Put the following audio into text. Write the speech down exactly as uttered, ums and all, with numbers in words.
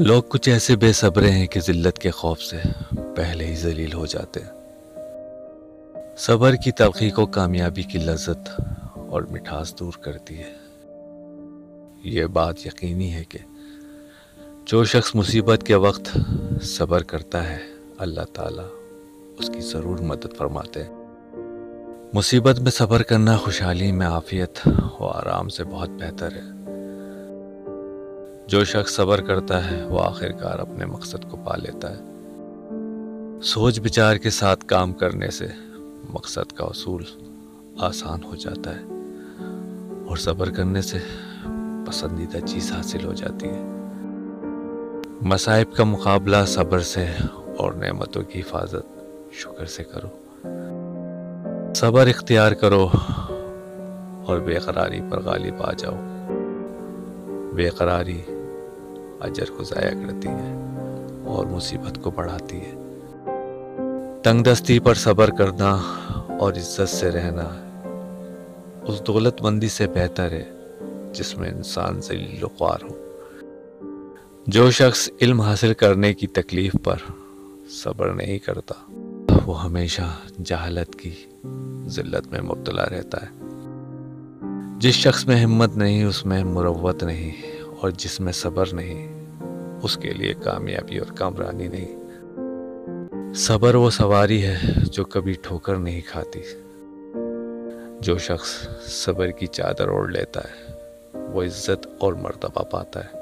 لوگ کچھ ایسے بے صبرے ہیں کہ ذلت کے خوف سے پہلے ہی ذلیل ہو جاتے ہیں۔ صبر کی تلخی کو کامیابی کی لذت اور مٹھاس دور کرتی ہے۔ یہ بات یقینی ہے کہ جو شخص مصیبت کے وقت صبر کرتا ہے، اللہ تعالیٰ اس کی ضرور مدد فرماتے ہیں۔ مصیبت میں صبر کرنا خوشحالی میں عافیت و آرام سے بہت بہتر ہے۔ جو شخص صبر کرتا ہے وہ آخر کار اپنے مقصد کو پا لیتا ہے۔ سوچ بچار کے ساتھ کام کرنے سے مقصد کا حصول آسان ہو جاتا ہے اور صبر کرنے سے پسندیدہ چیز حاصل ہو جاتی ہے۔ مصائب کا مقابلہ صبر سے اور نعمتوں کی حفاظت شکر سے کرو۔ صبر اختیار کرو اور بے قراری پر غالب آ جاؤ۔ بے قراری اجر کو ضائع کرتی ہے اور مصیبت کو بڑھاتی ہے۔ تنگ دستی پر صبر کرنا اور عزت سے رہنا اس دولت مندی سے بہتر ہے جس میں انسان ذلیل و خوار ہو۔ جو شخص علم حاصل کرنے کی تکلیف پر صبر نہیں کرتا وہ ہمیشہ جہالت کی ذلت میں مبتلا رہتا ہے۔ جس شخص میں ہمت نہیں اس میں مروت نہیں، اور جس میں صبر نہیں اس کے لیے کامیابی اور کامرانی نہیں۔ صبر وہ سواری ہے جو کبھی ٹھوکر نہیں کھاتی۔ جو شخص صبر کی چادر اوڑھ لیتا ہے وہ عزت اور مرتبہ پاتا ہے۔